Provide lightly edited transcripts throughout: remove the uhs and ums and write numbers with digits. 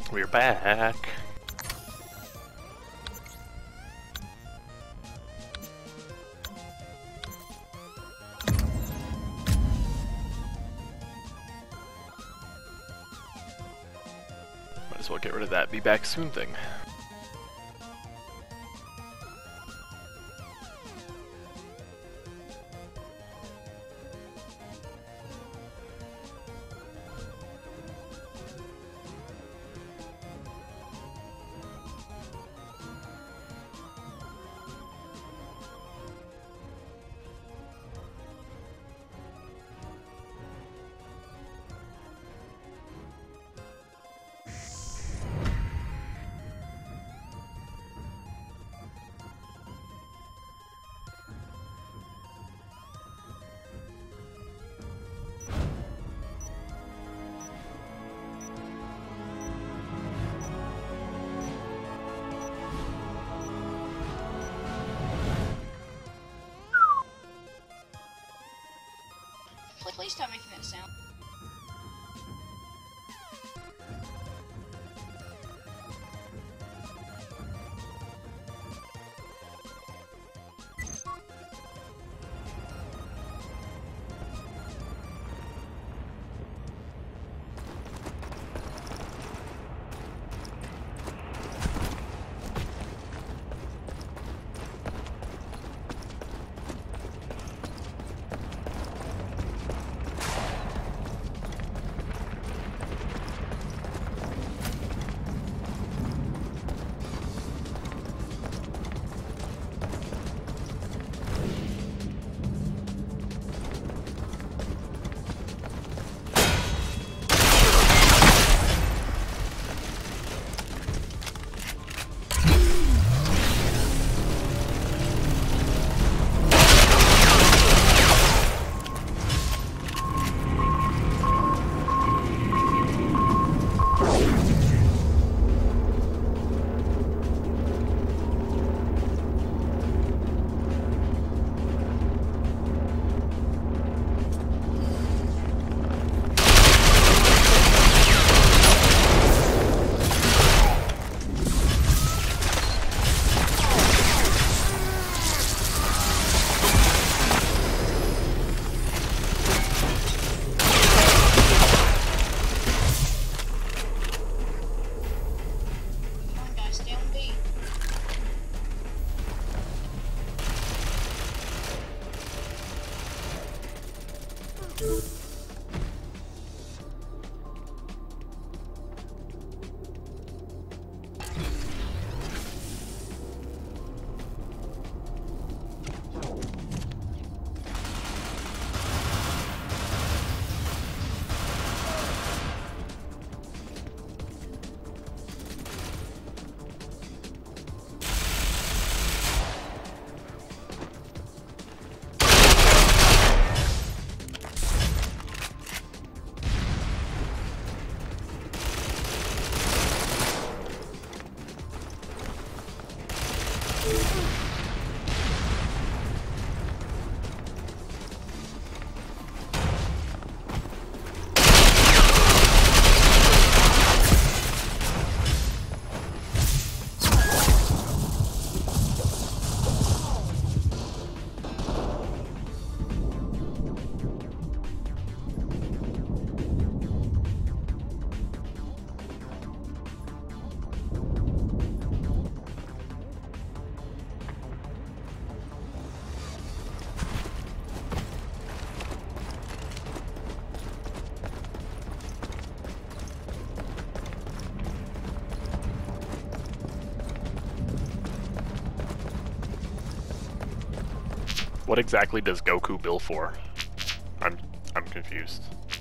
We're back. Might as well get rid of that be back soon thing. Please stop making that sound. What exactly does Goku bill for? I'm confused.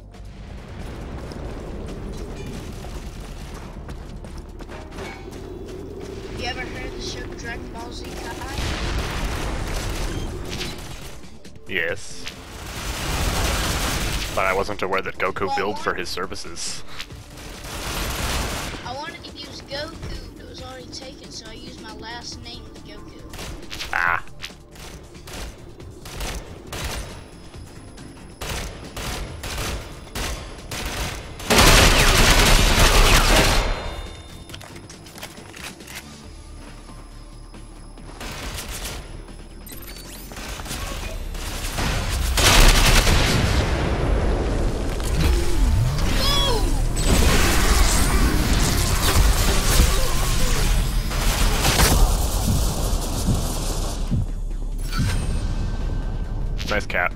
You ever heard of the show Dragon Ball Z Kai? Yes. But I wasn't aware that Goku billed for his services. I wanted to use Goku, but it was already taken, so I used my last name with Goku. Ah. Nice cat.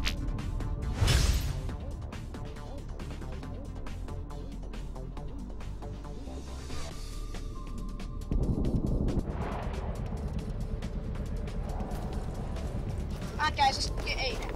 Alright guys, let's get 8 now.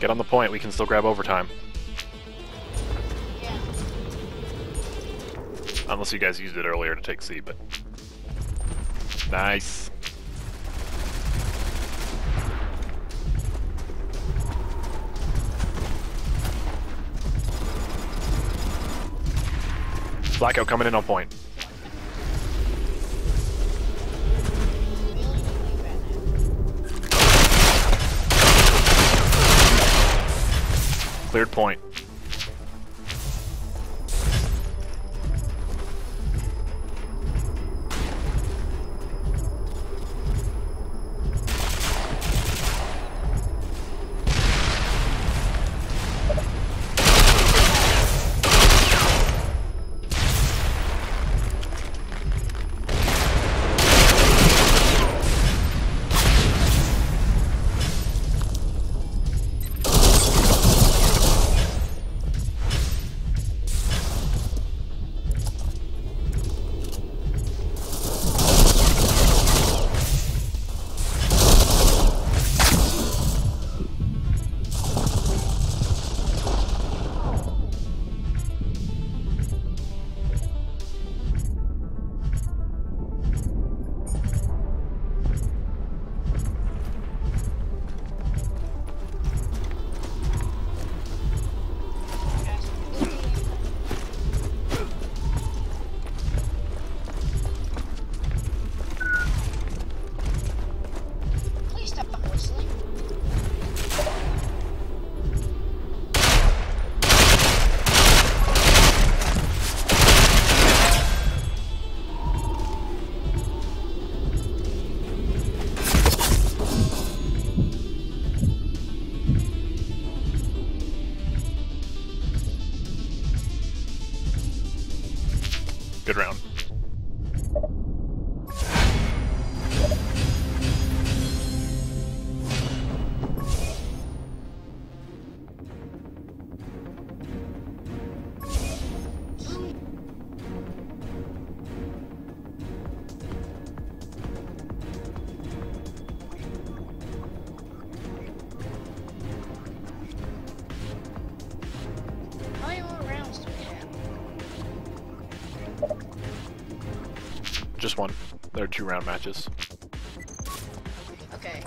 Get on the point, we can still grab overtime. Yeah. Unless you guys used it earlier to take C, but... Nice. Blackout coming in on point. Cleared point. Please stop whistling. Good round. How many more rounds do we have? Just one. They're 2-round matches. Okay.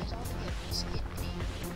guys all to go just get paid.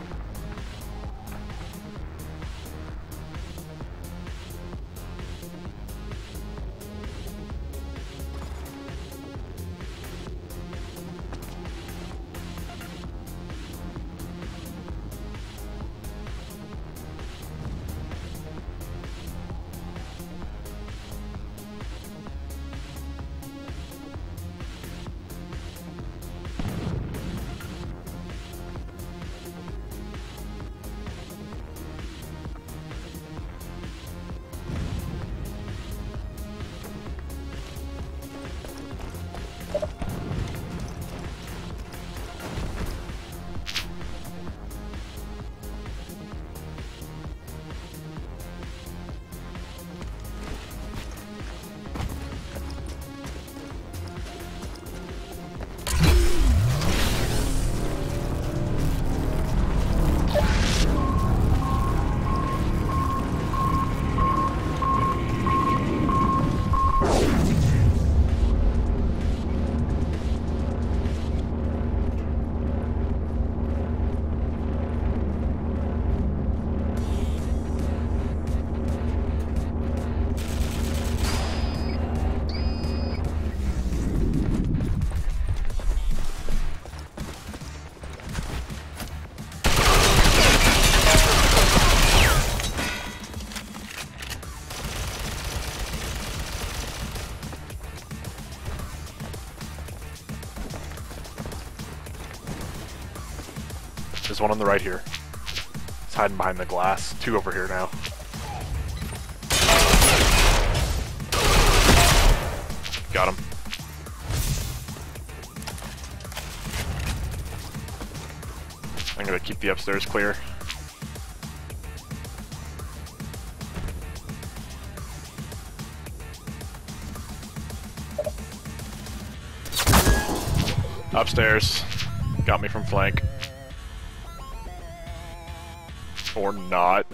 There's one on the right here. He's hiding behind the glass. Two over here now. Got him. I'm gonna keep the upstairs clear. Upstairs. Got me from flank. Or not.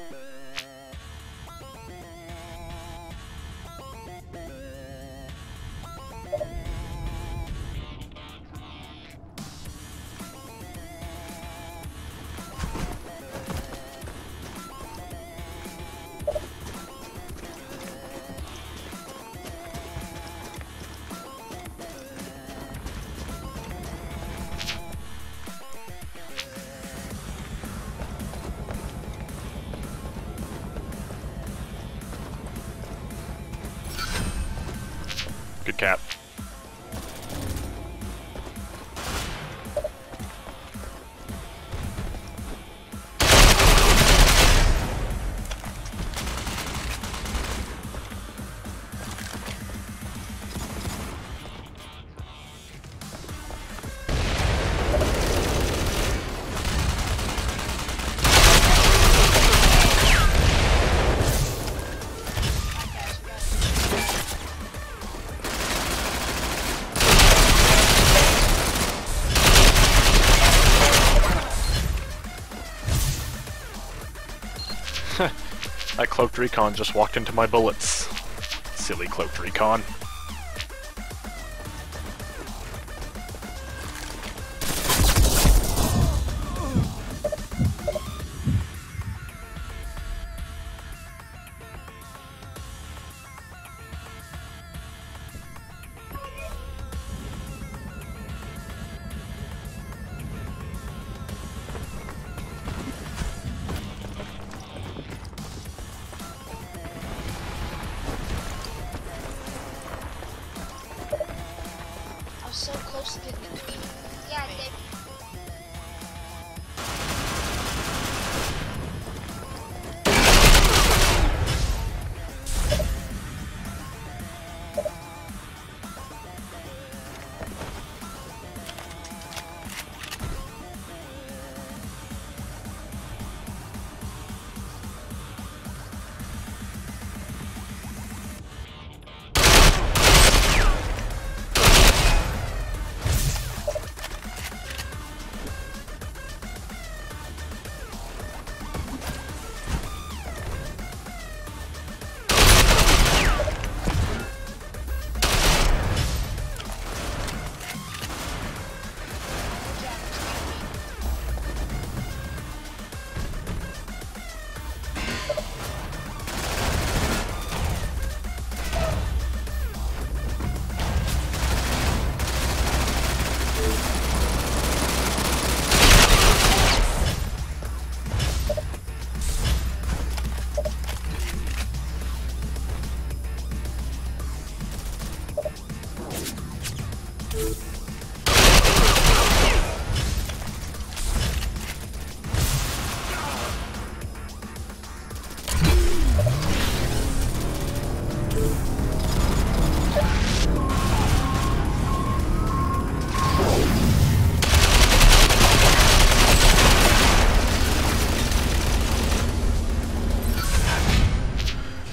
Good cap. That cloaked recon just walked into my bullets. Silly cloaked recon.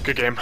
Good game.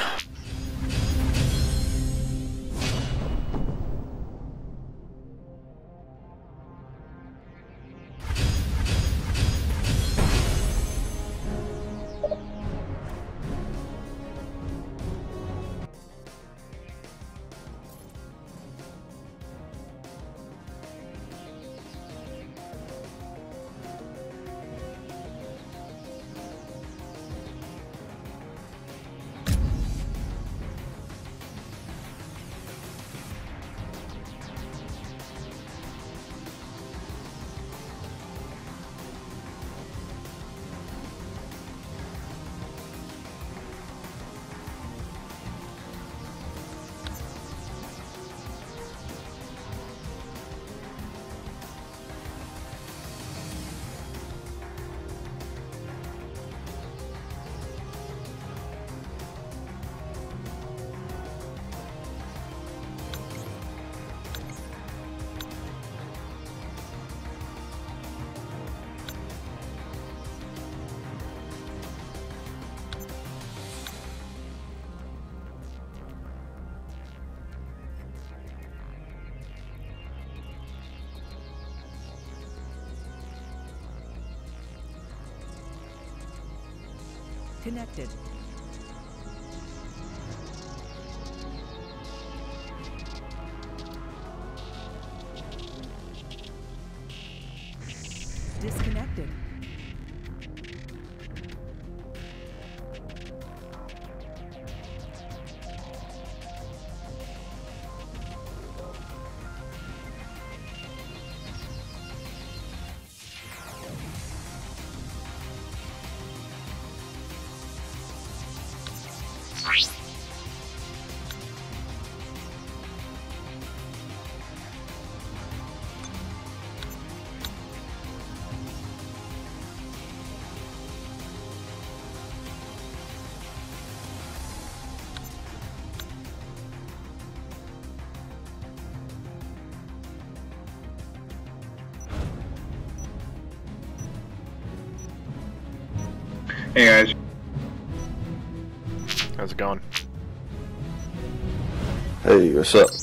Connected. Disconnected. Hey guys. How's it going? Hey, what's up?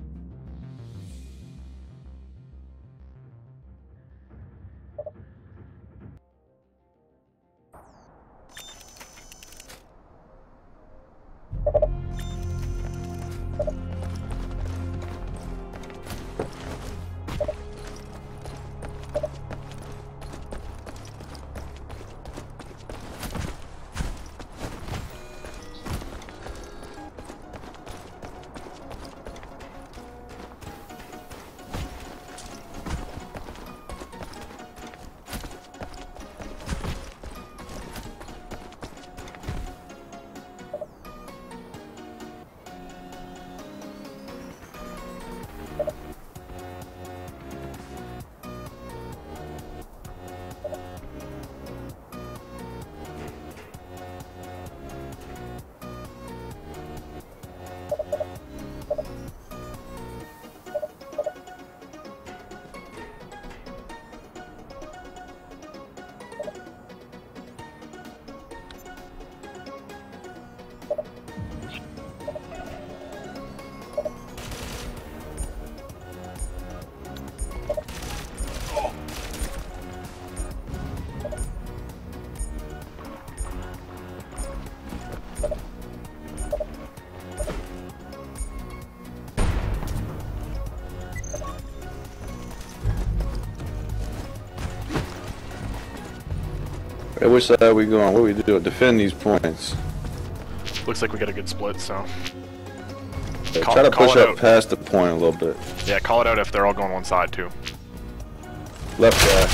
Hey, which side are we going? What we do? Defend these points. Looks like we got a good split, so. Yeah, Call- try to call push it up out. past the point a little bit. Yeah, call it out if they're all going one side, too. Left guy.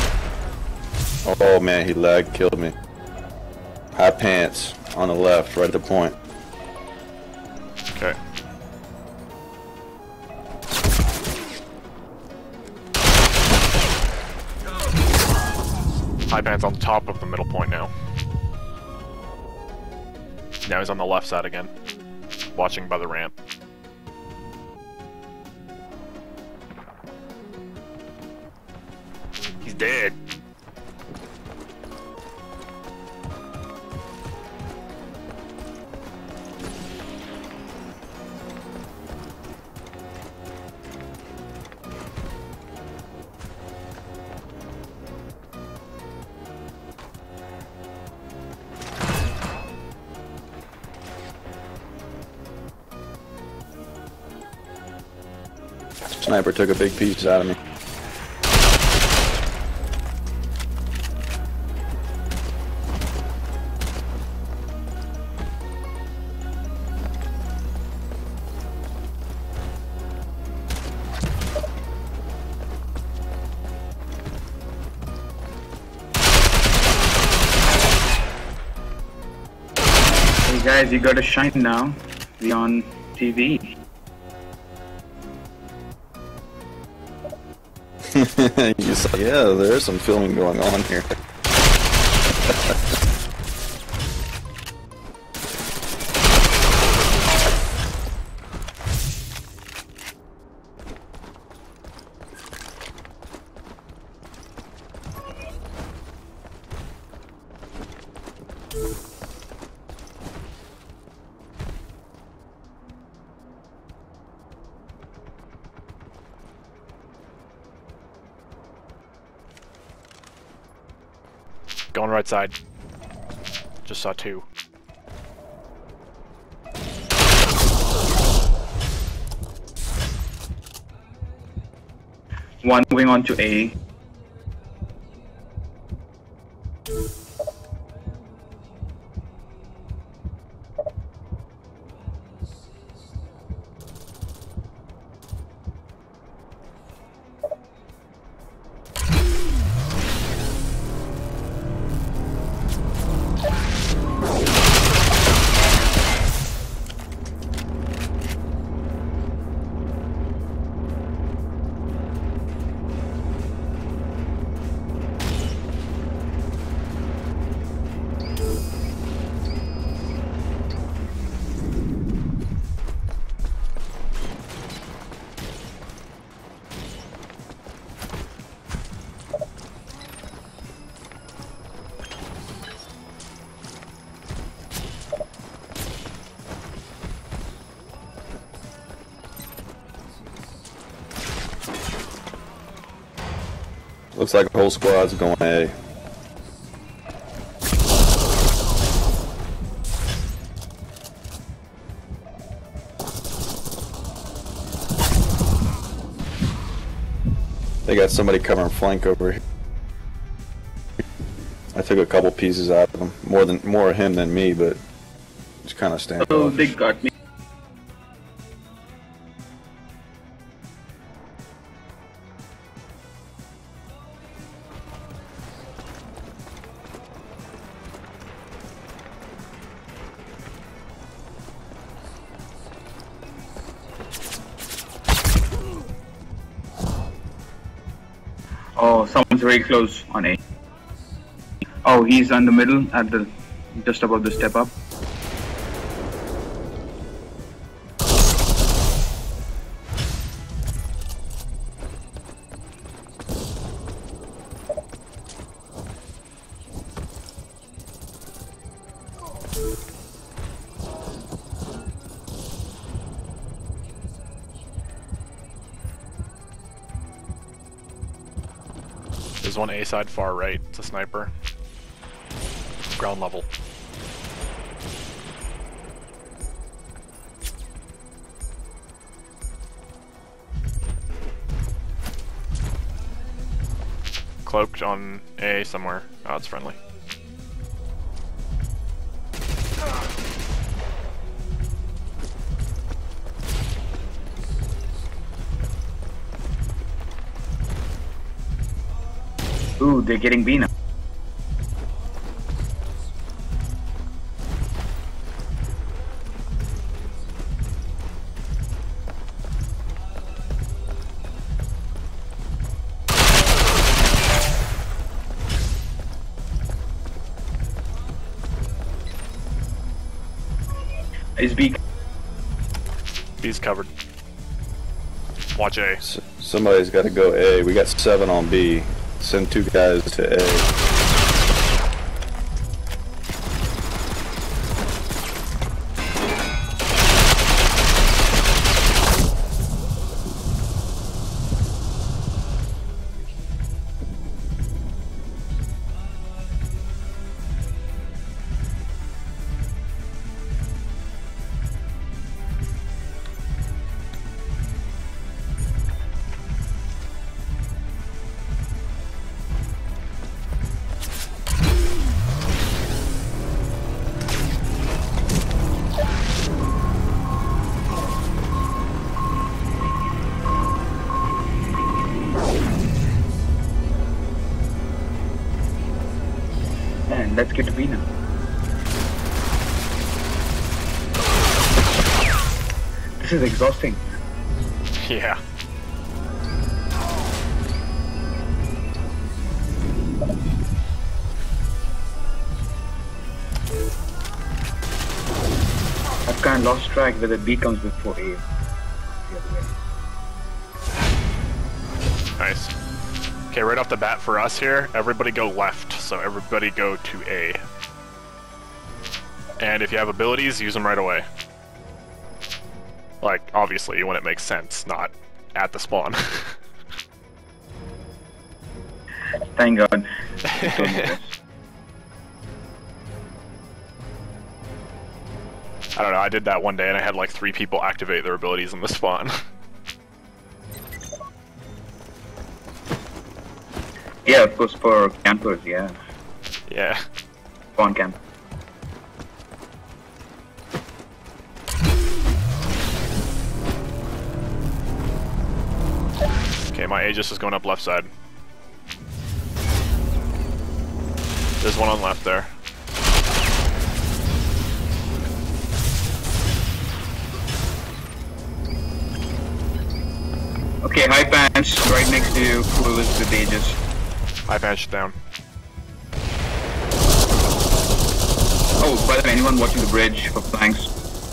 Oh man, he lagged, killed me. High pants on the left, right at the point. Okay. High pants on top of the middle point now. Now he's on the left side again. Watching by the ramp. He's dead. sniper took a big piece out of me. Hey guys, you gotta shine now. Be on TV. You saw, yeah, there's some filming going on here. Going right side. Just saw two. One moving on to A. Looks like the whole squad's going A. They got somebody covering flank over here. I took a couple pieces out of him. More of him than me, but just kind of standing. Oh, they got me. Oh, someone's very close on A. Oh, he's on the middle at the just above the step up. There's one A side far right. It's a sniper. Ground level. Cloaked on A somewhere. Oh, it's friendly. Ooh, they're getting B now. Is B? B's covered. Watch A. Somebody's got to go A. We got 7 on B. Send 2 guys to A. And let's get to B now. This is exhausting. Yeah. I've kind of lost track whether B comes before A. The other way. Nice. Okay, right off the bat for us here, everybody go left. So everybody go to A. And if you have abilities, use them right away. Like, obviously, when it makes sense, not at the spawn. Thank God. I don't know, I did that one day and I had like 3 people activate their abilities in the spawn. Yeah, of course, for campers, yeah. Yeah. Spawn camp. Okay, my Aegis is going up left side. There's one on left there. Okay, high pants right next to you, who is with Aegis. I patched down. Oh, by the way, anyone watching the bridge for flanks?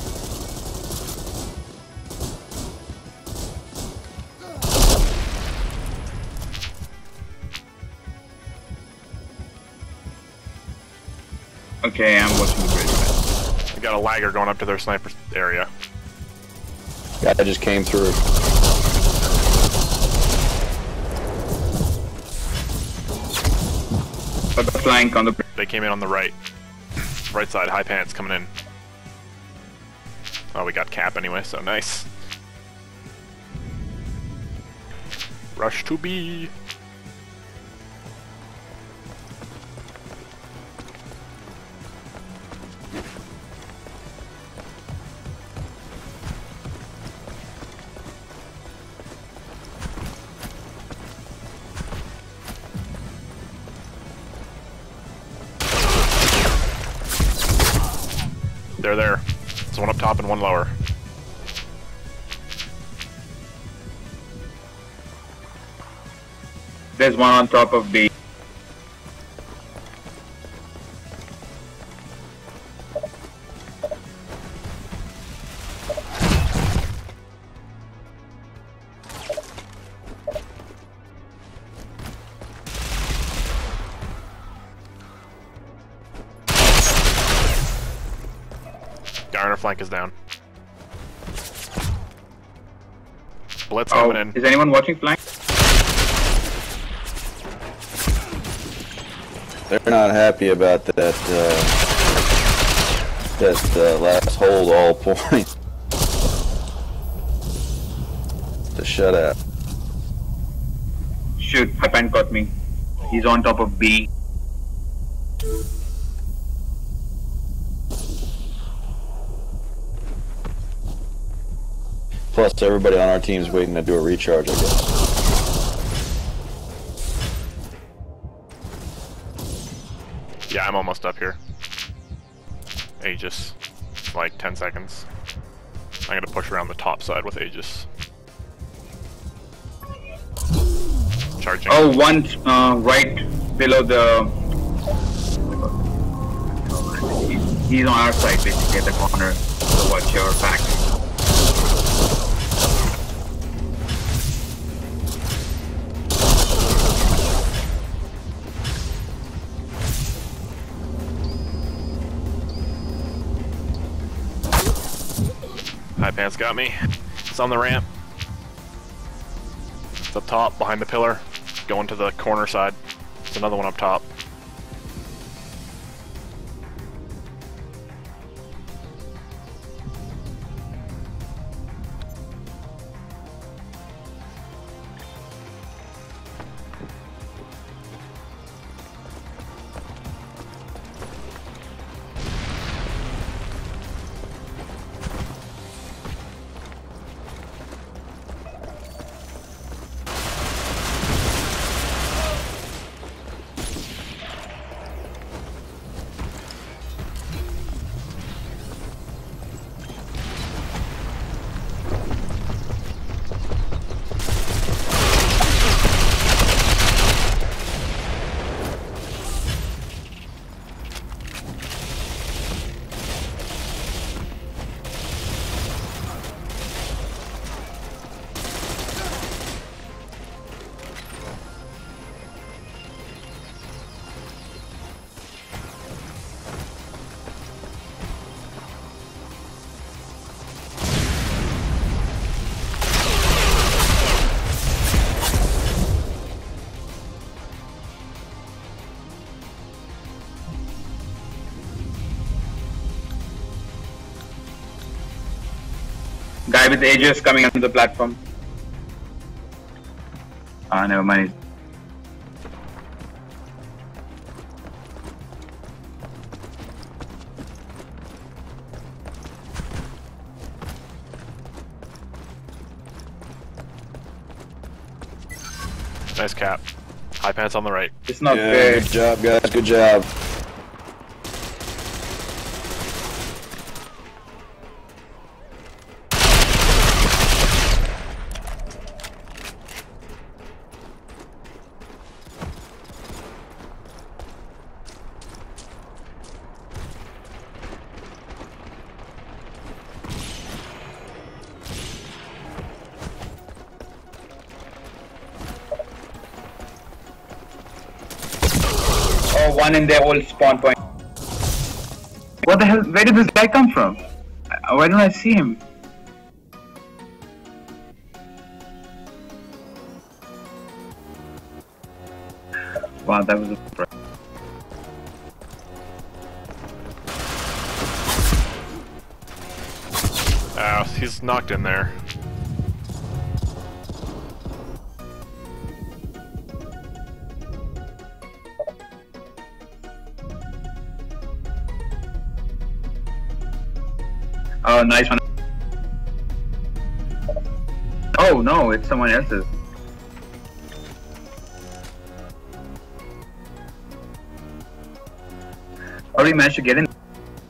Okay, I'm watching the bridge. We got a lagger going up to their sniper area. Guy just came through. But the flank on the bridge. They came in on the right. Right side, high pants coming in. Oh, we got cap anyway, so nice. Rush to B. They're there. There's one up top and one lower. There's one on top of B. Guy on our flank is down. Blitz coming in. Is anyone watching flank? They're not happy about that, last hold all point. The shutout. Shoot, high pant got me. He's on top of B. Plus, everybody on our team's waiting to do a recharge, I guess. Yeah, I'm almost up here. Aegis. Like 10 seconds. I'm gonna push around the top side with Aegis. Charging. Oh, one right below the. He's on our side, basically at the corner. So watch your back. High pants got me. It's on the ramp. It's up top, behind the pillar. Going to the corner side. It's another one up top. Guy with Aegis coming onto the platform. Ah, never mind. Nice cap. High pants on the right. It's not Yeah, fair. good job, guys. Good job. Oh, one in their old spawn point. What the hell? Where did this guy come from? Why don't I see him? Wow, that was a surprise. He's knocked in there. Oh, nice one. Oh no, it's someone else's. How did he manage to get in?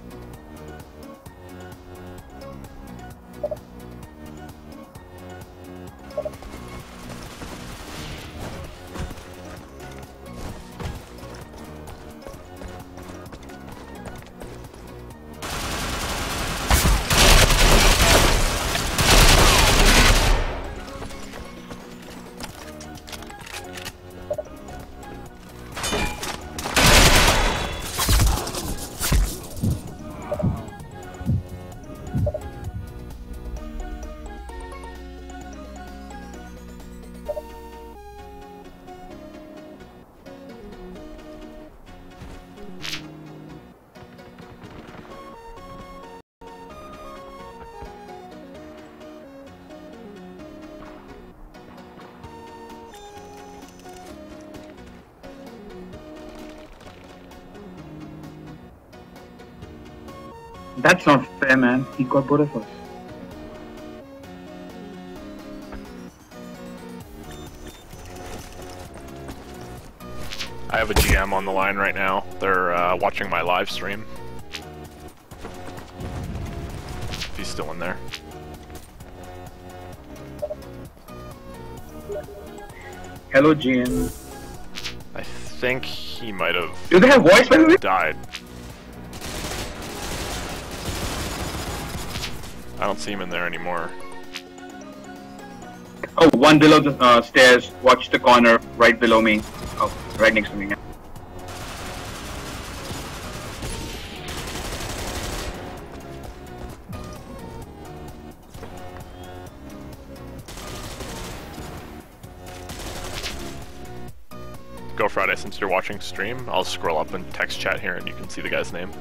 That's not fair, man. He got both of us. I have a GM on the line right now. They're watching my live stream. He's still in there. Hello, GM. I think he might have Do they have voice by the way? died. I don't see him in there anymore. Oh, one below the stairs. Watch the corner right below me. Oh, right next to me. Go Friday, since you're watching stream, I'll scroll up and text chat here and you can see the guy's name.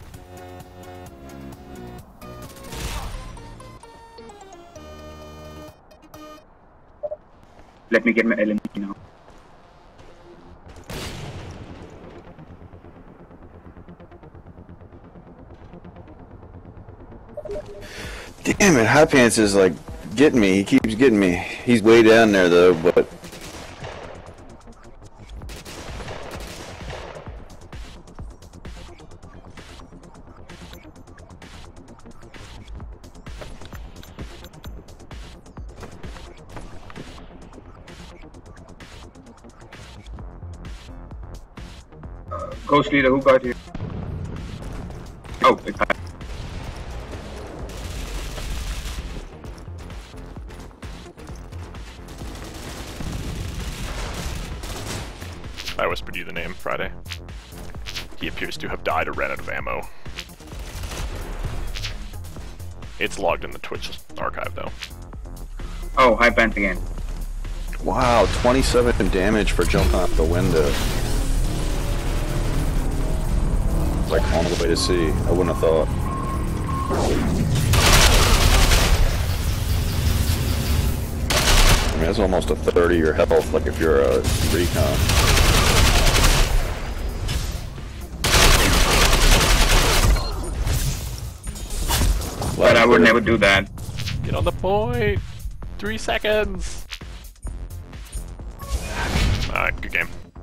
Let me get my LMG now. Damn it, High Pants is like getting me. He keeps getting me. He's way down there though, but Ghost leader, who got you? Oh, it's high. I whispered you the name, Friday. He appears to have died or ran out of ammo. It's logged in the Twitch archive, though. Oh, high pants again. wow, 27 damage for jumping out the window. Like on the way to sea. I wouldn't have thought. mean, that's almost a third of your health, like if you're a recon. But I would never do that. Get on the point! 3 seconds! Alright, good game.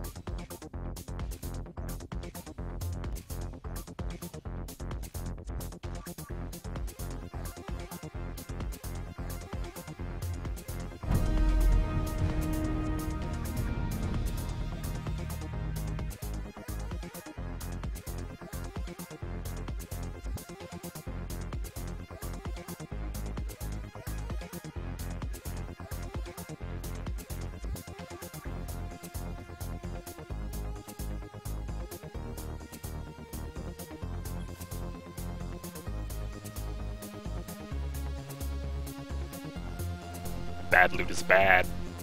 Bad loot is bad.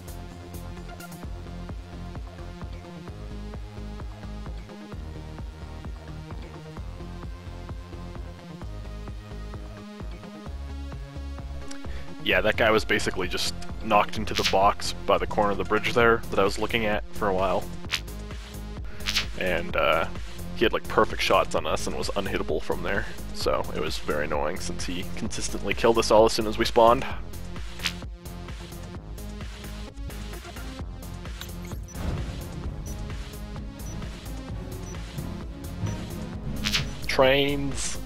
Yeah, that guy was basically just knocked into the box by the corner of the bridge there that I was looking at for a while. And he had like perfect shots on us and was unhittable from there. So it was very annoying since he consistently killed us all as soon as we spawned. Trains.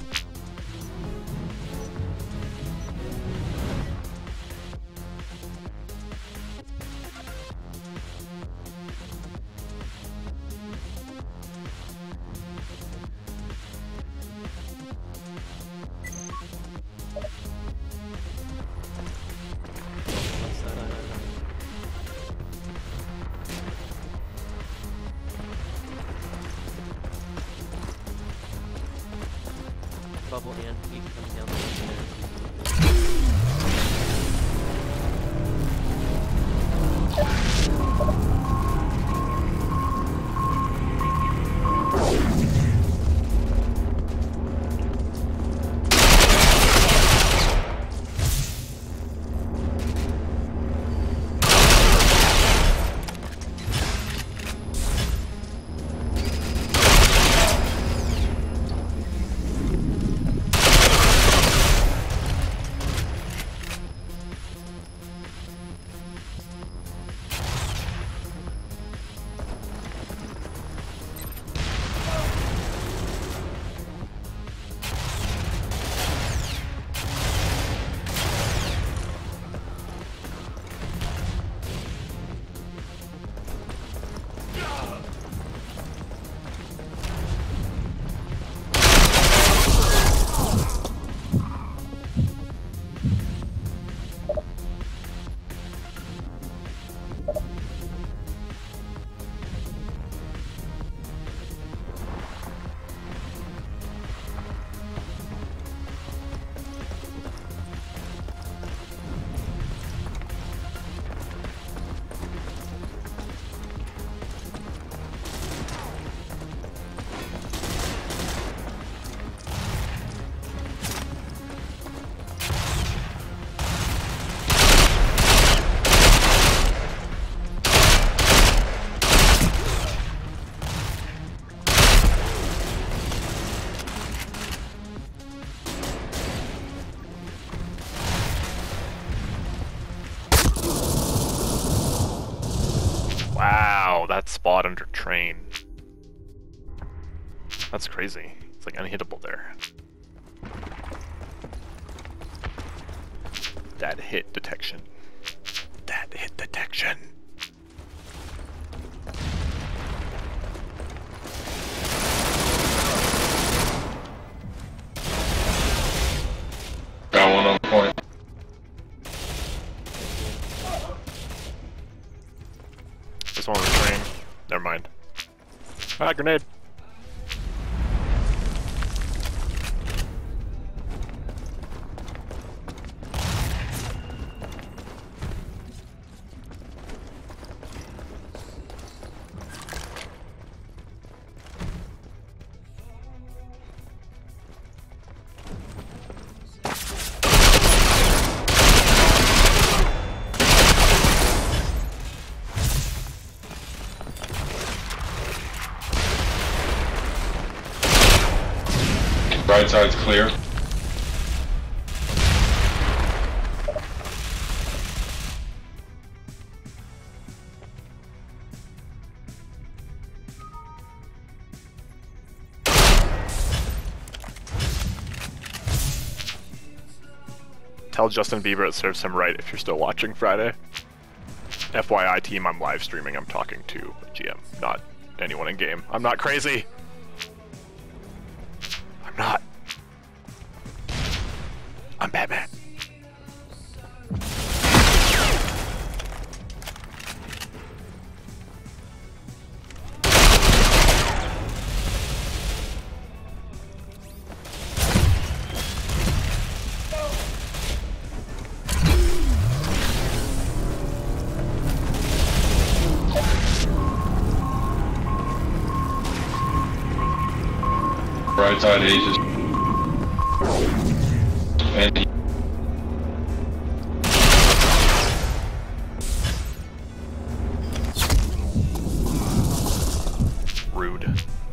Bubble and you can come down there. Wow, that spot under train. That's crazy. It's like unhittable there. That hit detection. That hit detection. Got one on the point. This one on the train. Never mind. Ah, grenade. Right side's clear. Tell Justin Bieber it serves him right if you're still watching Friday. FYI team, I'm live streaming. I'm talking to GM, not anyone in game. I'm not crazy. I'm not. I'm Batman. Right side ages. And Rude.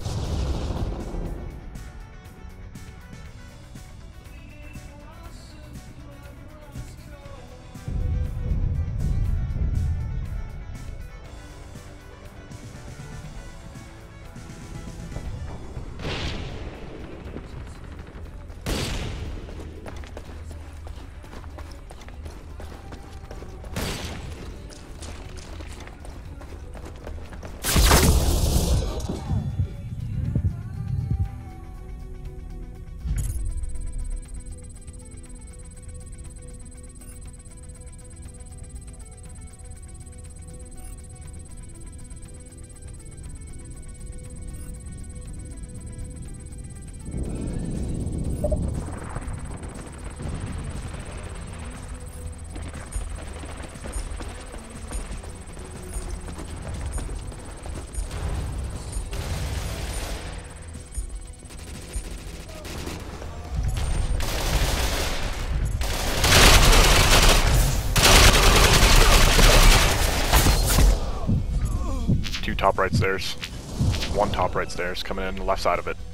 Two top right stairs. One top right stairs coming in the left side of it.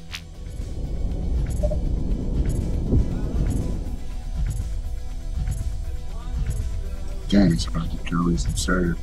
Dang, it's about to kill these absurd.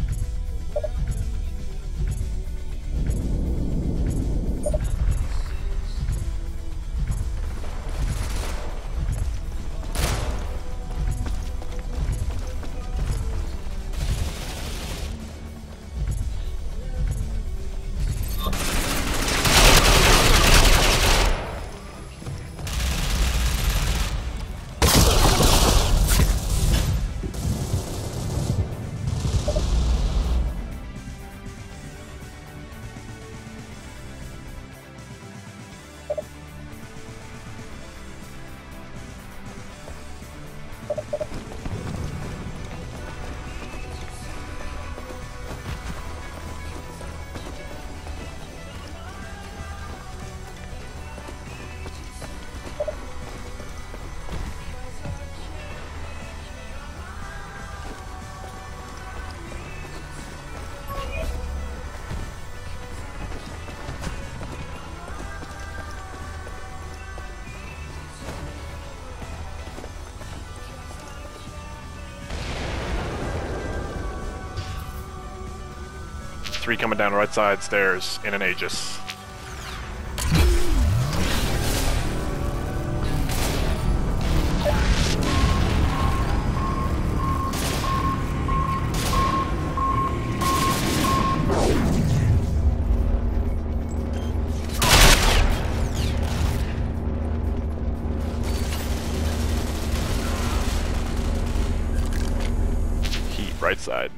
Three coming down right side stairs in an Aegis. Heat right side.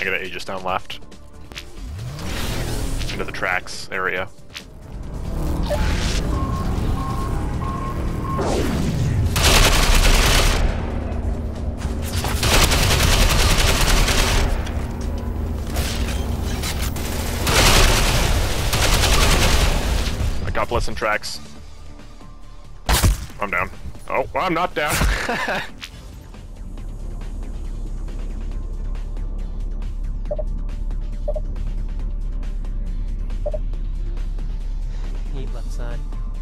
get an Aegis down left. Into the tracks area. I got Bliss and tracks. I'm down. Oh, well, I'm not down. Heat left side.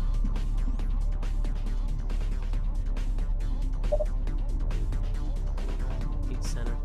Heat center.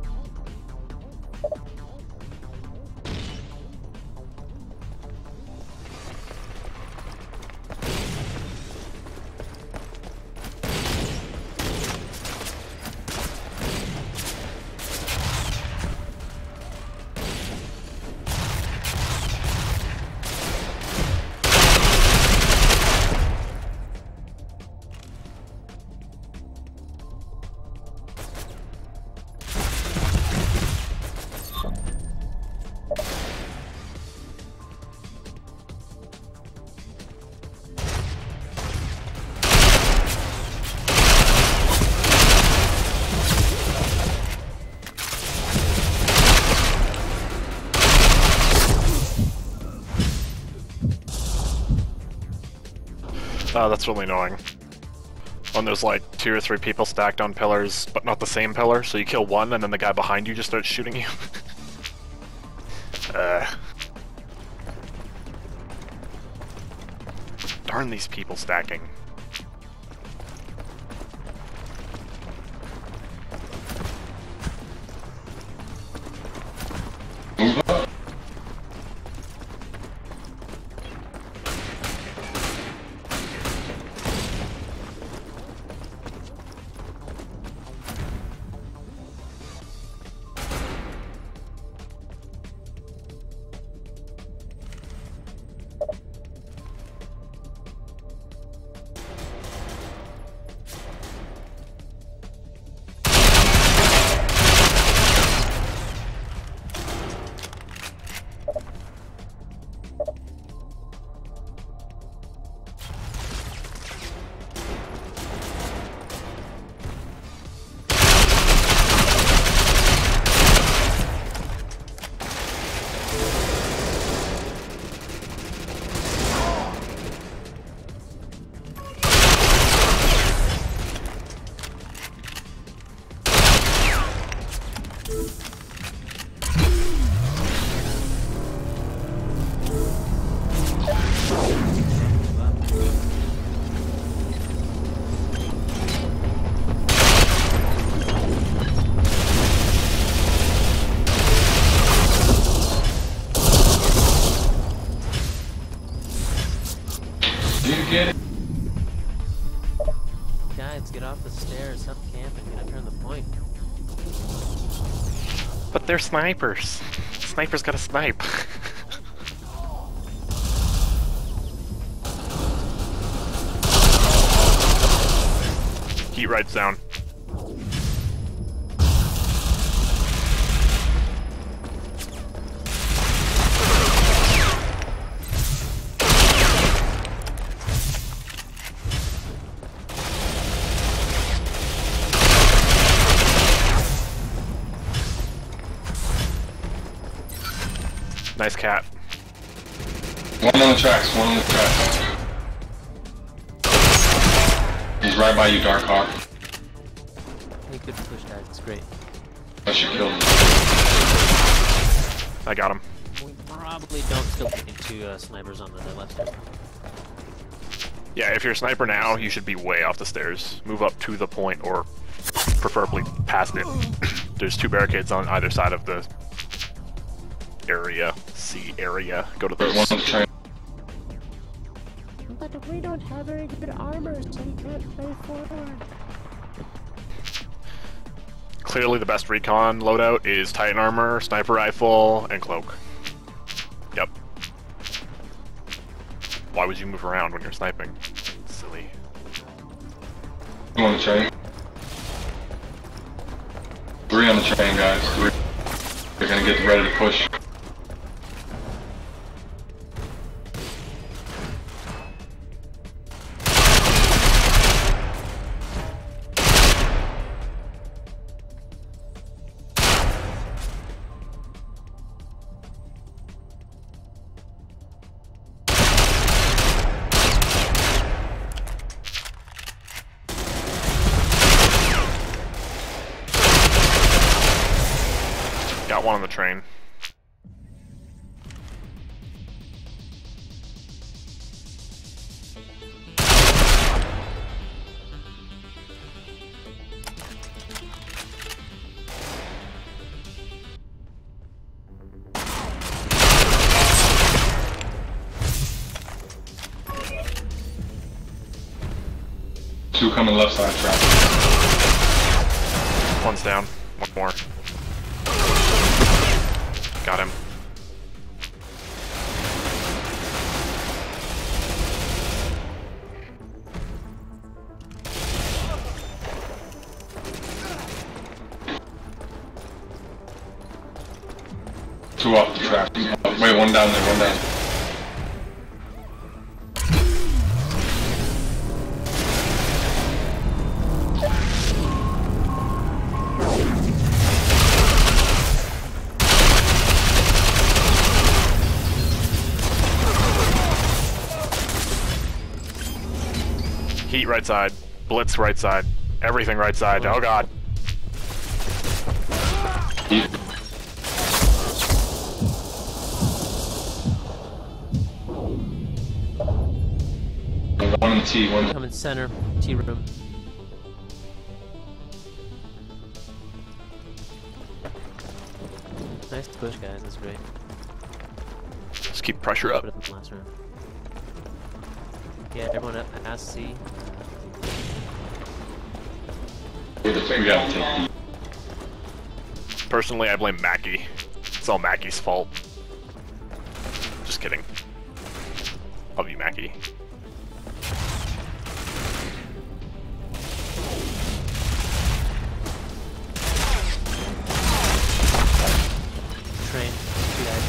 That's really annoying. When there's like 2 or 3 people stacked on pillars, but not the same pillar, so you kill one and then the guy behind you just starts shooting you. Darn these people stacking. Guys, get off the stairs. Stop camping. Gonna turn the point. But they're snipers. Snipers gotta snipe. Heat rides down. Nice cat. One on the tracks, one on the tracks. He's right by you, Darkhawk. Hey, good push, guys. It's great. I should kill him. I got him. We probably don't still need 2 snipers on the left side. Yeah, if you're a sniper now, you should be way off the stairs. Move up to the point, or preferably past it. There's 2 barricades on either side of the area. C area. Go to One those. on the train. But we don't have very good armor, so we can't play forward. Clearly the best recon loadout is Titan armor, sniper rifle, and cloak. Yep. Why would you move around when you're sniping? Silly. Two on the train. 3 on the train, guys. 3. They're gonna get ready to push. Got one on the train. Two coming left side track. One's down. One more. Got him. Two off the track. Wait, one down there, one down. Heat right side. Blitz right side. Everything right side. Oh god. Heat. One in the T, one in the Come in center, T room. Nice push, guys. That's great. Just keep pressure up. Put it in the last round. Yeah, everyone at C. We gotta take T. Personally, I blame Mackie. It's all Mackie's fault. Just kidding. Love you, Mackie. Train. Two guys.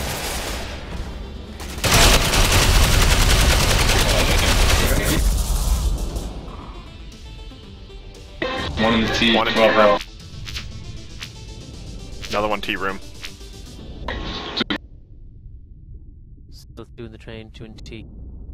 One in the T, One in 12 T room. row. Another one T room. So two in the train, two in T.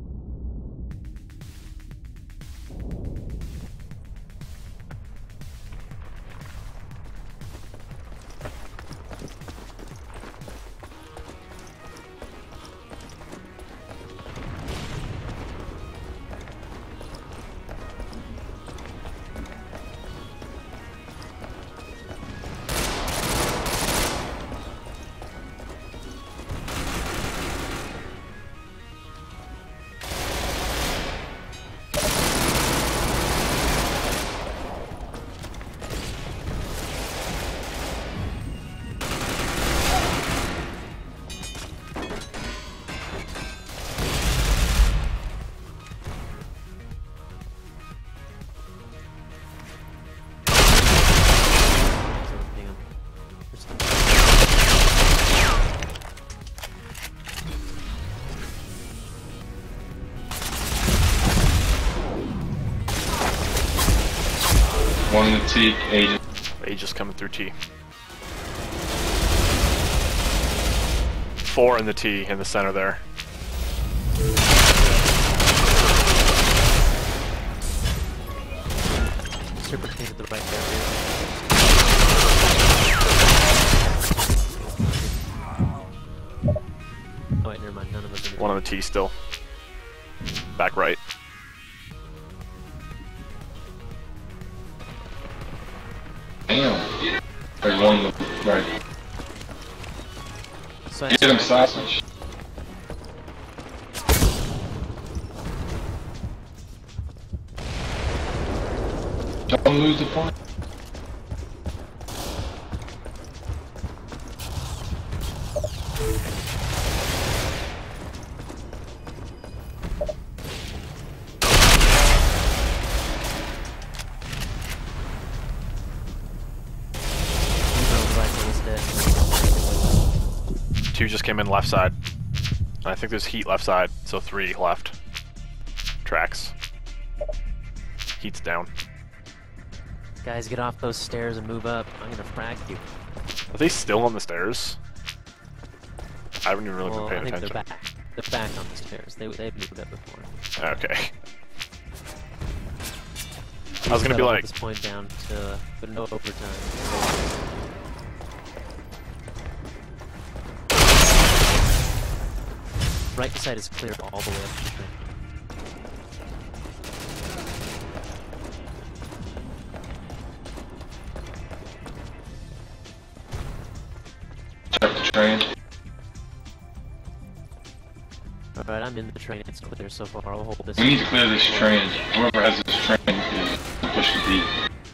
One in the T, agent. Aegis coming through T. 4 in the T in the center there. Super T to the right there. Oh wait, never mind. None of us. One on the T still. Back right. Damn. There's one in the right. So Get him, sausage. Don't lose the point. rifle is dead. Two just came in left side. I think there's heat left side, so 3 left. Tracks. Heat's down. Guys, get off those stairs and move up. I'm gonna frag you. Are they still on the stairs? I haven't even really Well, been I paying think attention. they're back on the stairs. They've moved up before. Okay. I was gonna be Settle like, this point down to but no overtime. Right side is clear all the way up to the train. Check the train. Alright, I'm in the train. It's clear so far. I'll hold this. We need to clear this train. Whoever has this train is push the beat.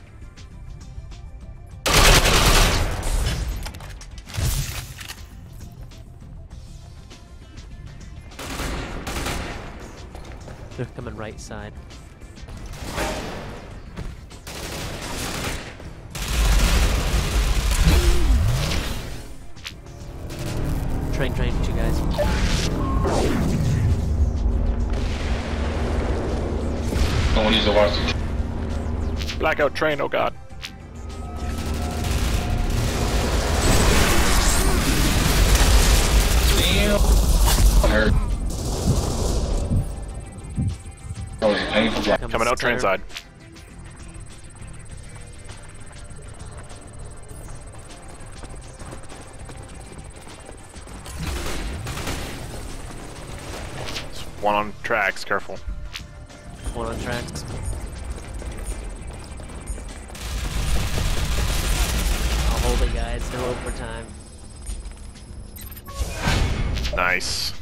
They're coming right side. Train, you guys. No one needs to watch the blackout train, oh god. hurt. That was a painful drive. Coming out train side. One on tracks, careful. One on tracks. I'll hold it, guys. No overtime. Nice.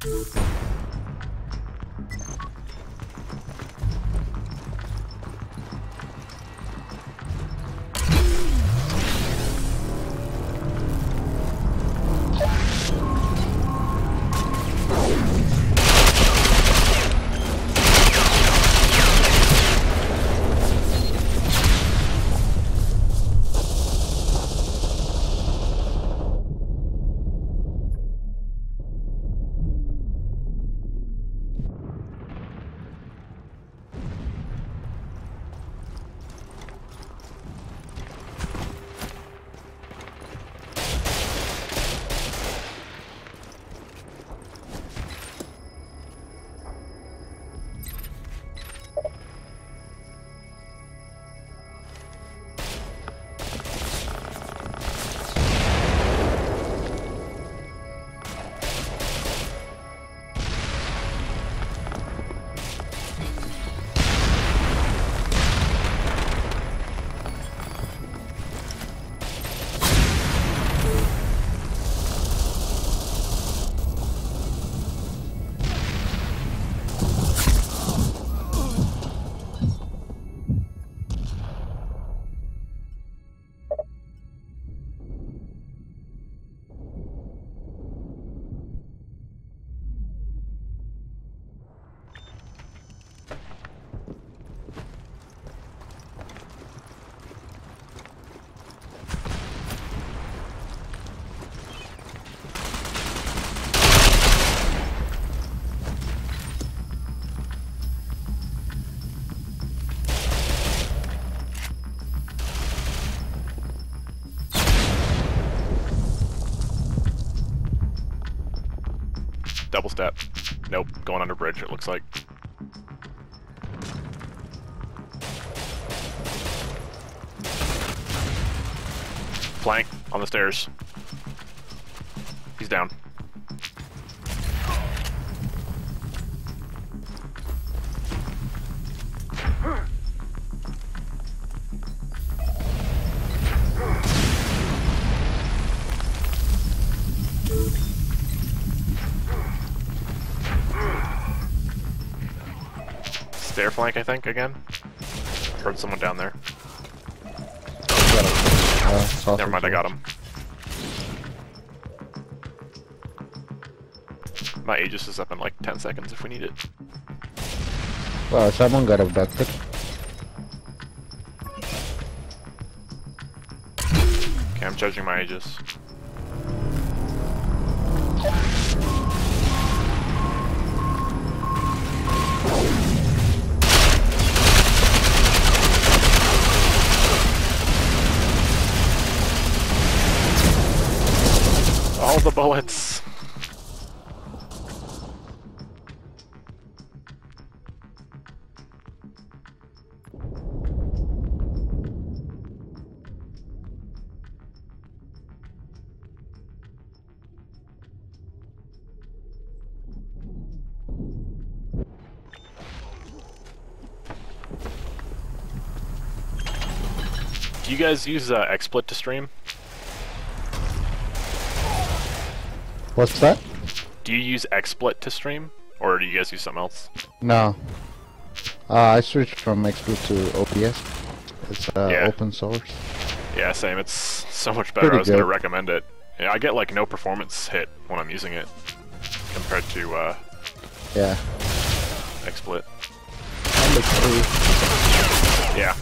Double step. Nope, going under bridge, it looks like. Flank on the stairs. He's down. Stair flank, I think, again. Heard someone down there. Never mind, I got him. My Aegis is up in like 10 seconds if we need it. Wow, someone got abducted. Okay, I'm charging my Aegis. All the bullets! Do you guys use XSplit to stream? What's that? Do you use XSplit to stream? Or do you guys use something else? No. I switched from XSplit to OBS. It's Yeah. open source. Yeah, same. It's so much better. Pretty I was gonna good. recommend it. Yeah, I get like no performance hit when I'm using it compared to Yeah. XSplit. And it's free. Yeah.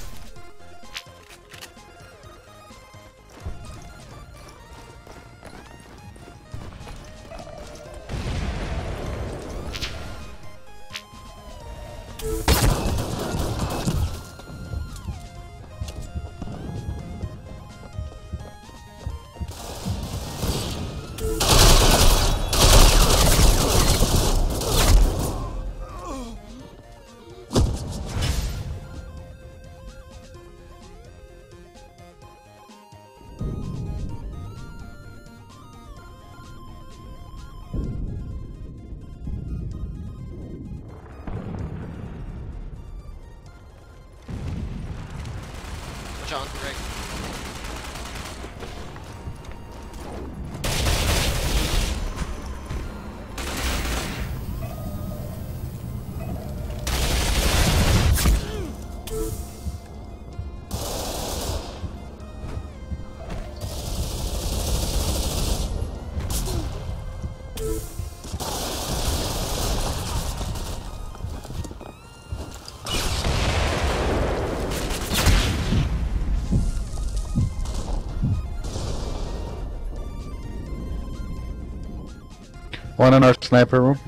One in our sniper room.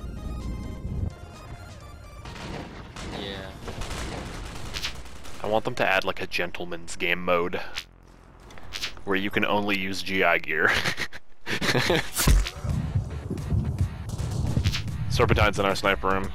Yeah. I want them to add like a gentleman's game mode where you can only use GI gear. Serpentine's in our sniper room.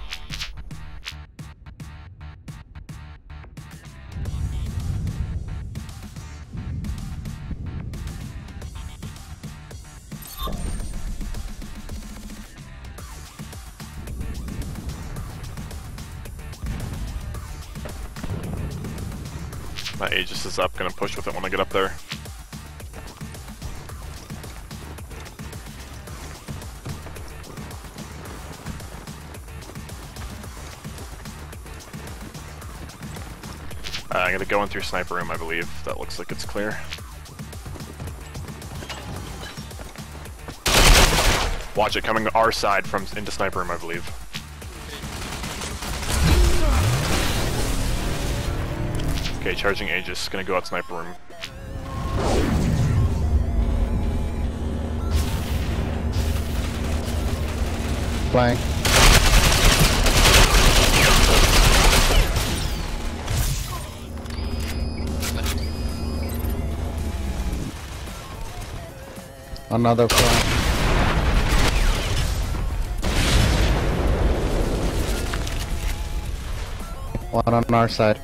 My Aegis is up, gonna push with it when I get up there. I'm gonna go in through sniper room, I believe. That looks like it's clear. Watch it coming our side from into sniper room, I believe. Okay, charging Aegis, gonna go out sniper room. Flying. Another flying. One on our side.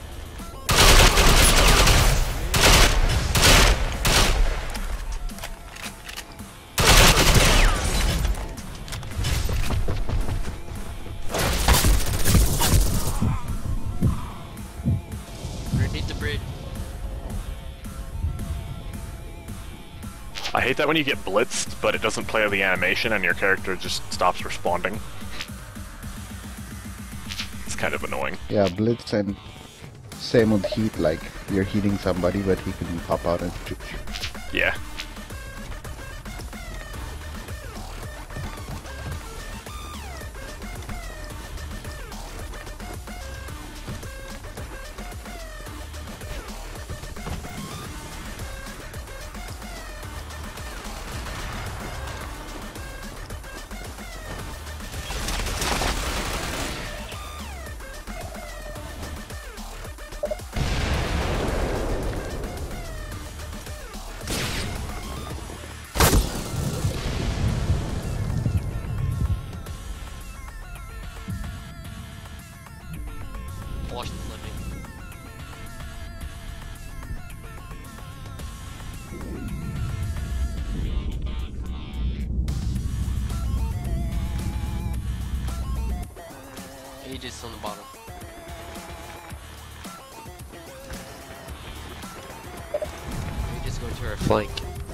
Underneath the bridge. I hate that when you get blitzed, but it doesn't play the animation and your character just stops responding. It's kind of annoying. Yeah, blitz and same with heat, like you're heating somebody but he can pop out and shoot you. Yeah. Watch the flipping. Aegis on the bottom. Aegis going to our flank.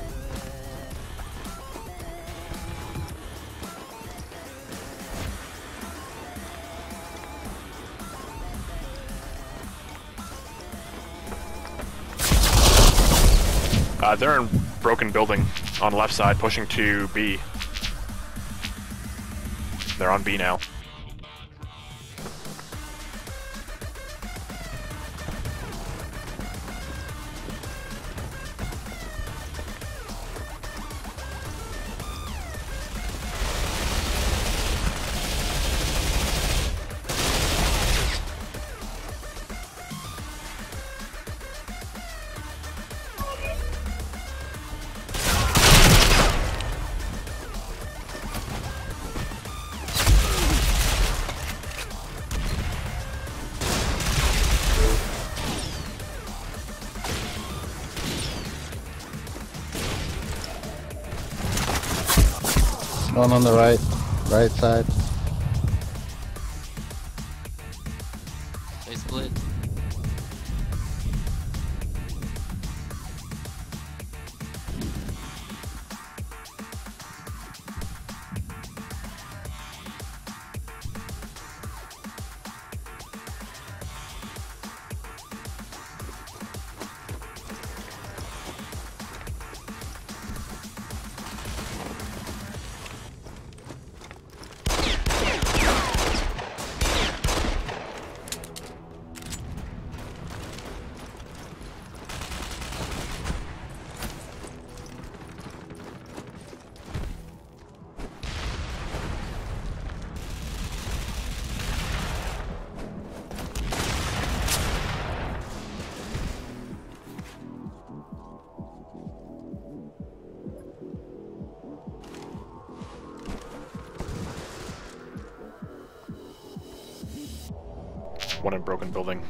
They're in broken building on left side, pushing to B. They're on B now. One on the right side. They split. one in broken building.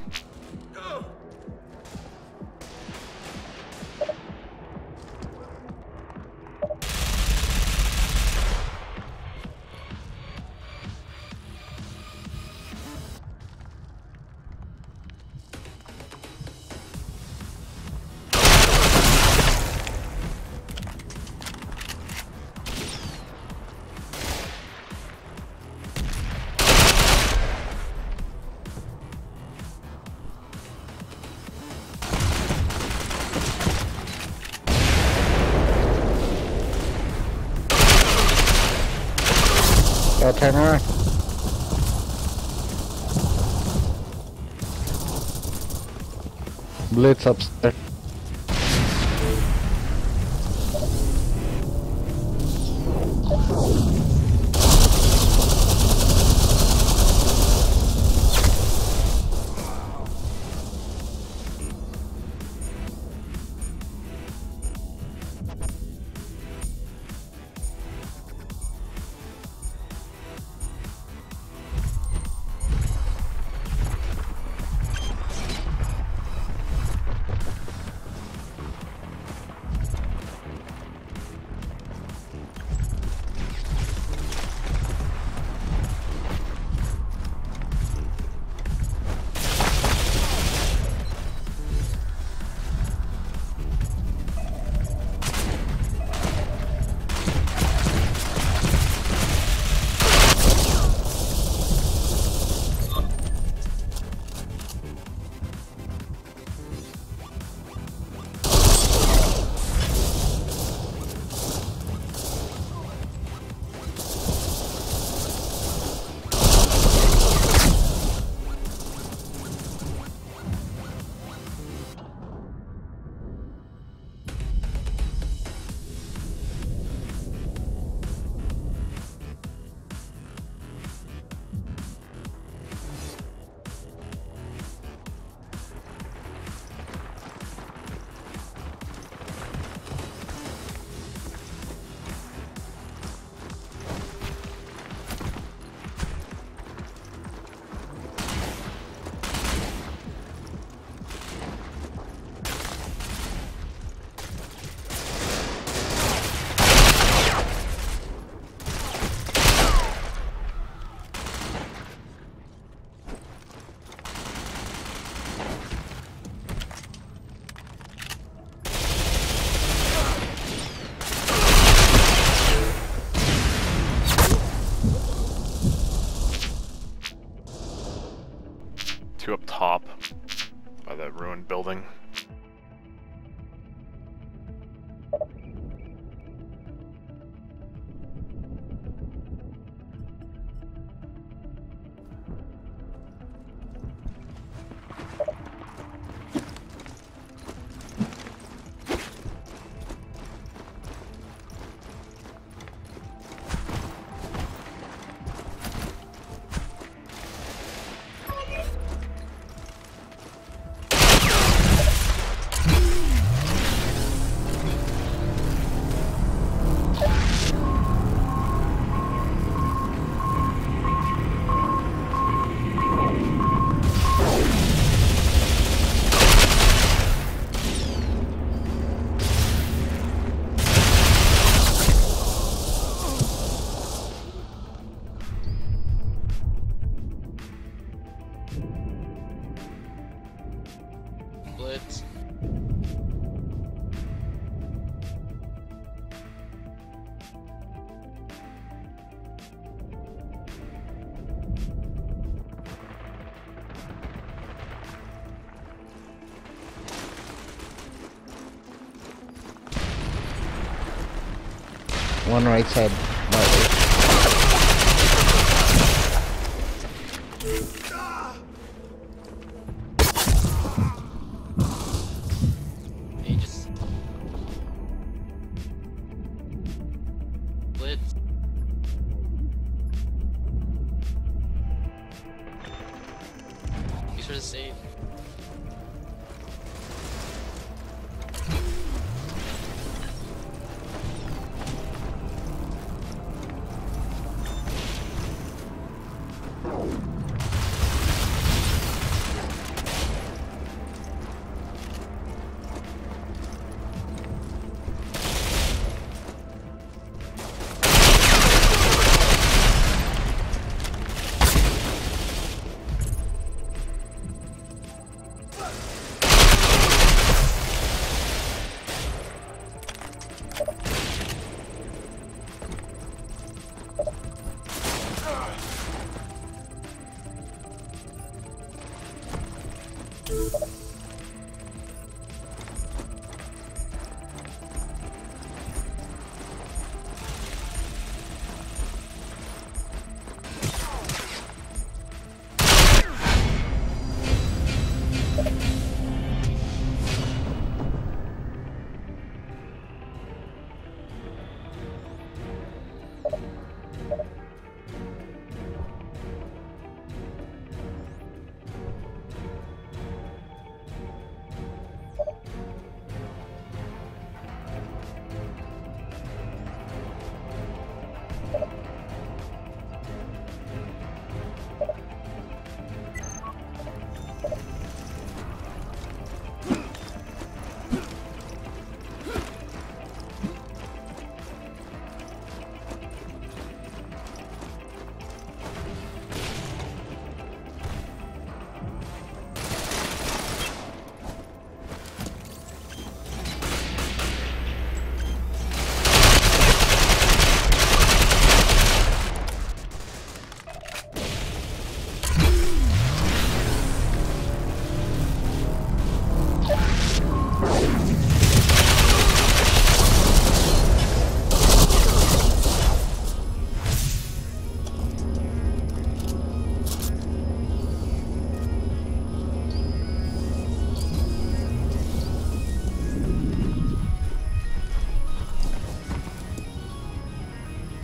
Go turn around. Blitz upstairs. Two up top by that ruined building. Blitz. One right side. He just Blitz. He's for the save.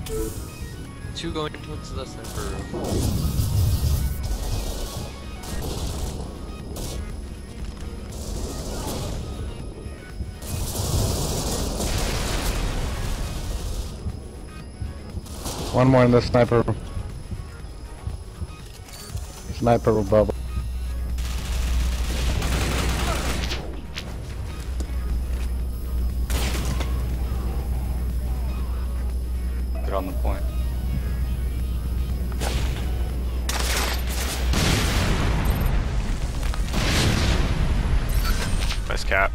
Two going towards the sniper room. One more in the sniper room. Sniper room bubble. Get on the point. Nice cat.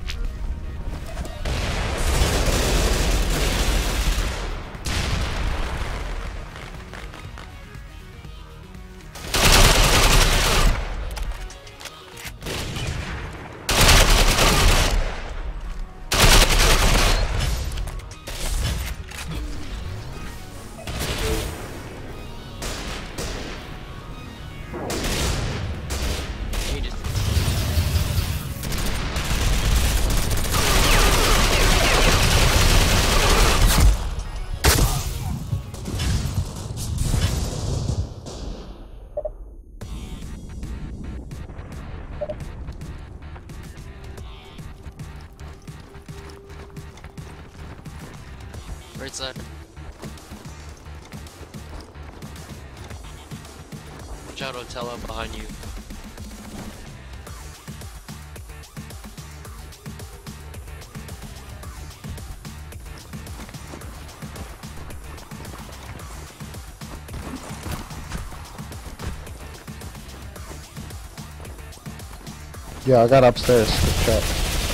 Right side. Watch out, Otello, behind you. Yeah, I got upstairs. Good shot.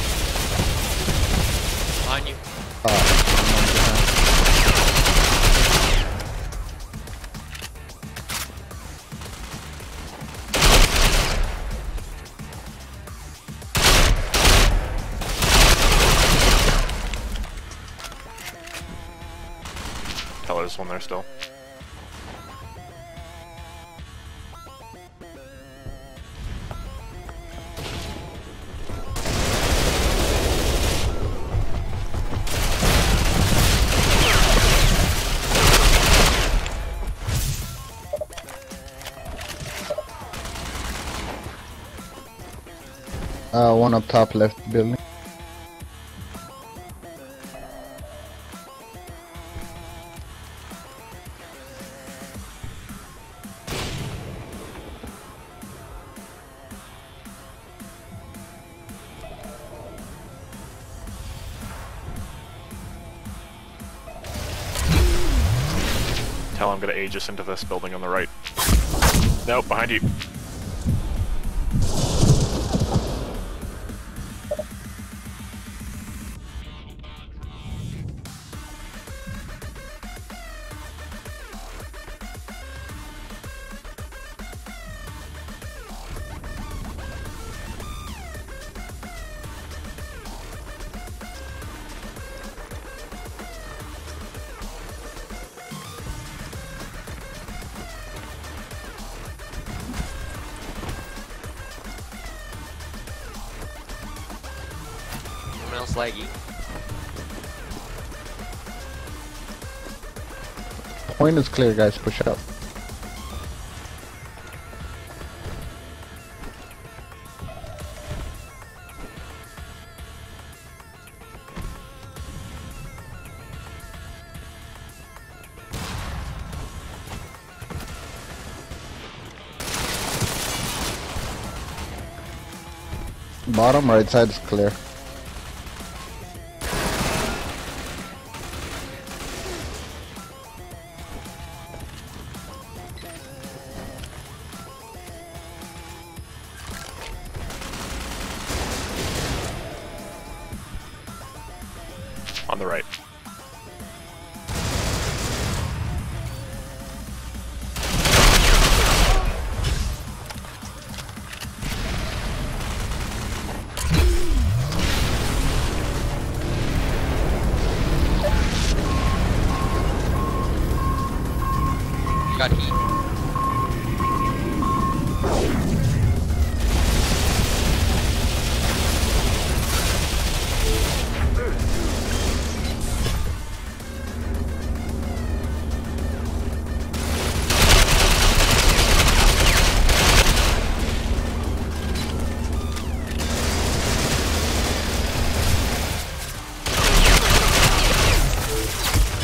Behind you. Tell there's one there still. One up top left building. Tell I'm gonna Aegis into this building on the right. Nope, behind you. Someone else laggy. Point is clear, guys. Push up. Bottom right side is clear. On the right. Got heat.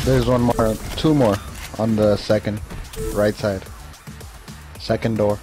There's one more, two more on the second, right side. Second door.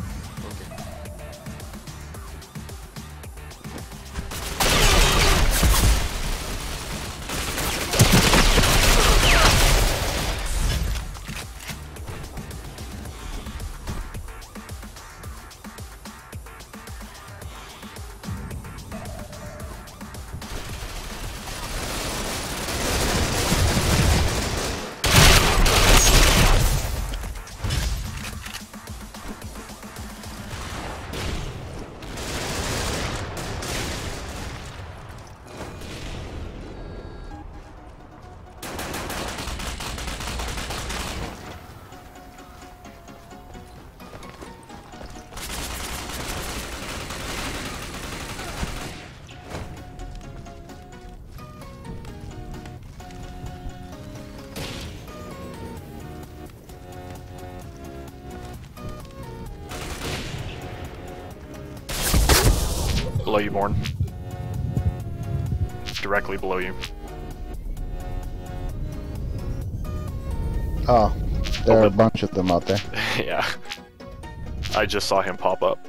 Below you, Born. Directly below you. Oh, there are a bunch of them out there. Yeah. I just saw him pop up.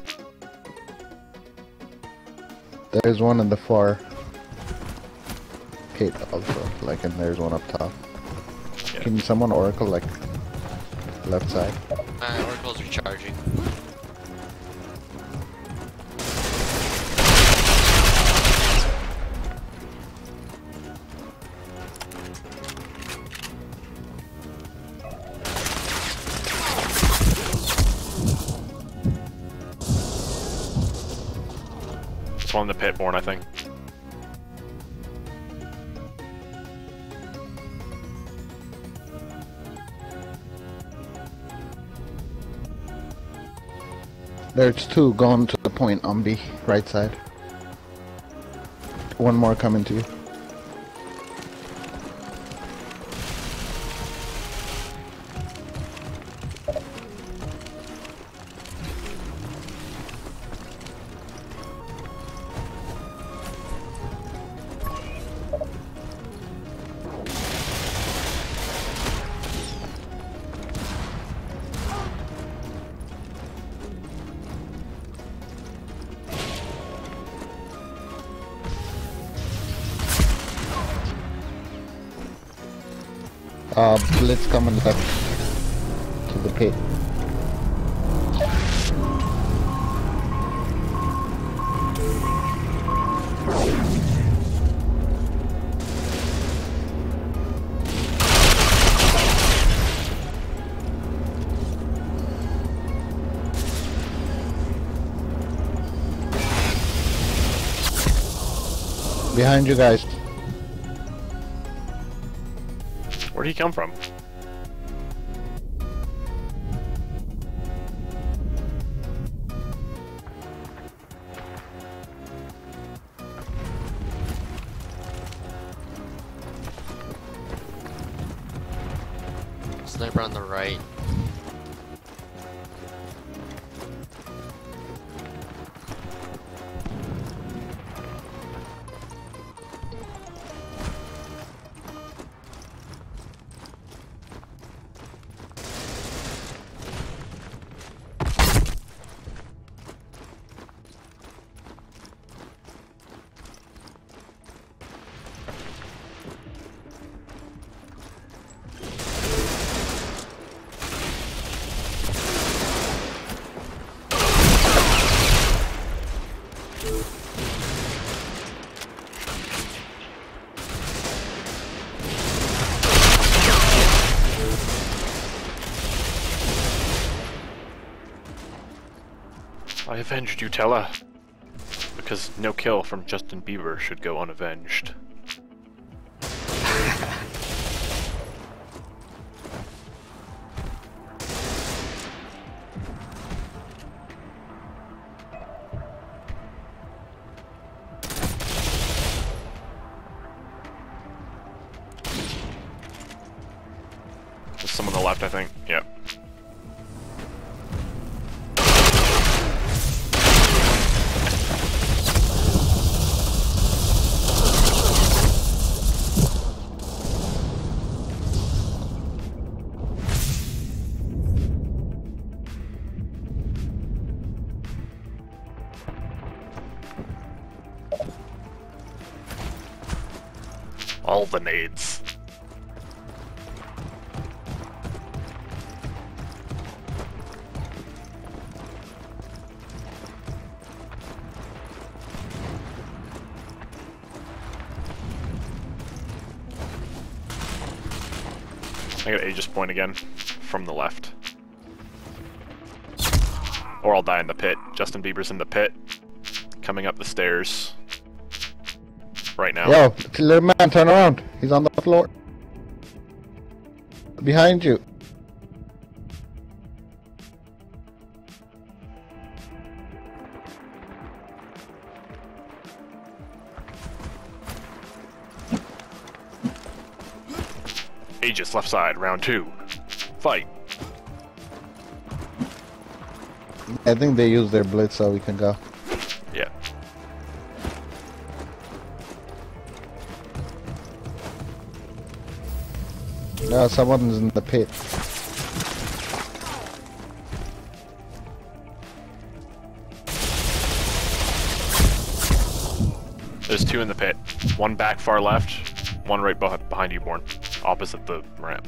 There's one in the far pit also, like, and there's one up top. Yeah. Can someone oracle, like, left side? My oracle's recharging. It's one in the pit, Born, I think. There's two going to the point on B, right side. One more coming to you. Blitz coming left to the pit. Behind you guys. Where'd he come from? Sniper on the right. I avenged you, Tella. Because no kill from Justin Bieber should go unavenged. There's some on the left, I think. Yep. All the nades. I got Aegis point again, from the left. Or I'll die in the pit. Justin Bieber's in the pit, coming up the stairs right now. Yo, little man, turn around. He's on the floor. Behind you. Aegis, left side, round 2. Fight. I think they use their blitz so we can go. Yeah. No, someone's in the pit. There's 2 in the pit. One back far left, one right behind you, Born. Opposite the ramp.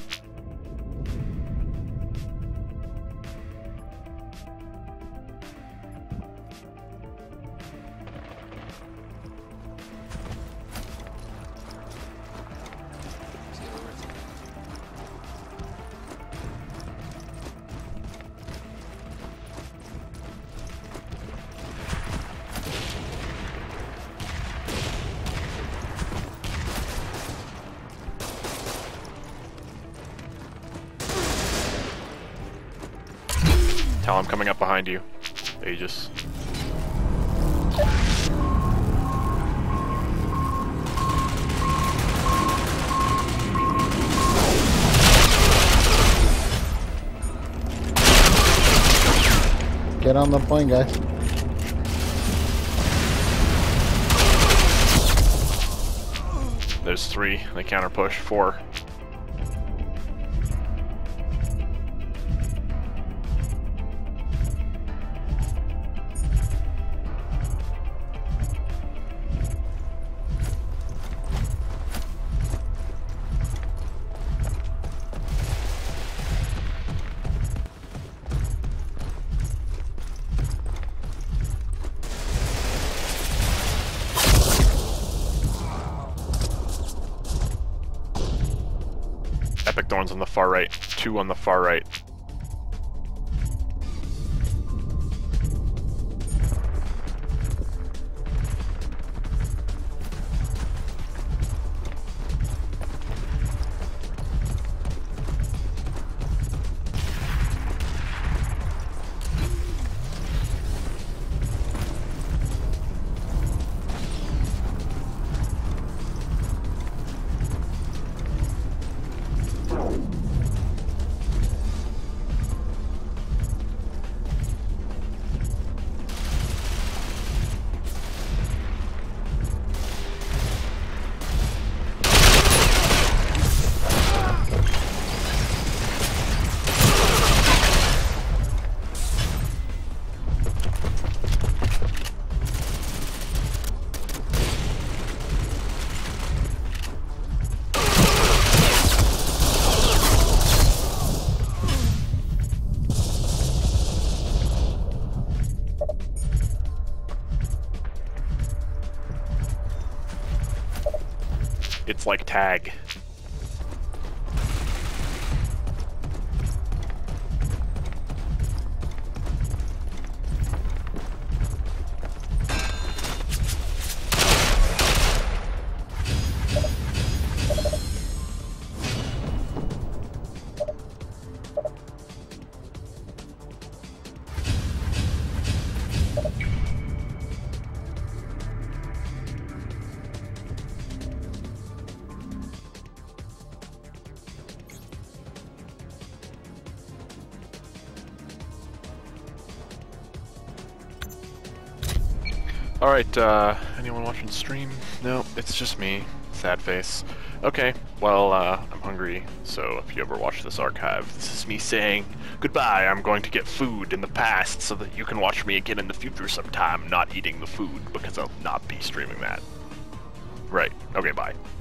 Tell I'm coming up behind you, Aegis. Get on the point, guys. There's 3. They counter push. 4. Epic Thorns on the far right. 2 on the far right. It's like tag. Alright, anyone watching the stream? No, it's just me. Sad face. Okay, well, I'm hungry, so if you ever watch this archive, this is me saying goodbye. I'm going to get food in the past so that you can watch me again in the future sometime not eating the food, because I'll not be streaming that. Right, okay, bye.